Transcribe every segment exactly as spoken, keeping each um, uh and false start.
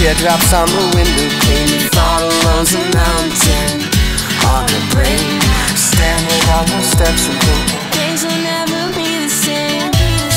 teardrops on the window pane. He follows a mountain on the brain, standing on the steps and thinking things will never be the same.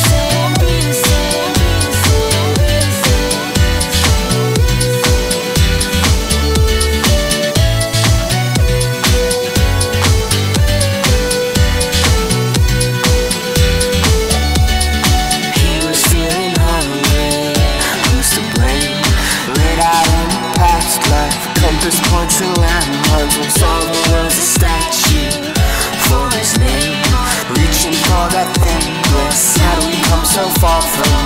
Compass points and landmarks, once all the world's a statue for his name, reaching for that thing bliss. How do we come so far from